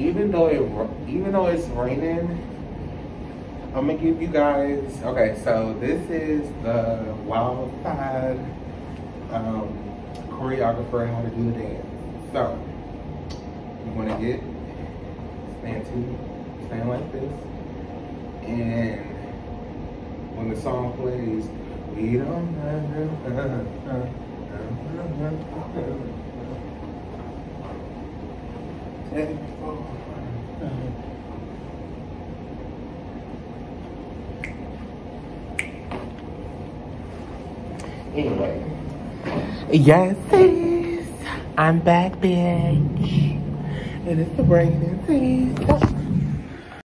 even though it's raining, I'm gonna give you guys. Okay, so this is the Wild Side choreographer how to do the dance. So you want to stand like this, and when the song plays, we don't anyway. Yes, sis. I'm back, bitch. And it's the raining season.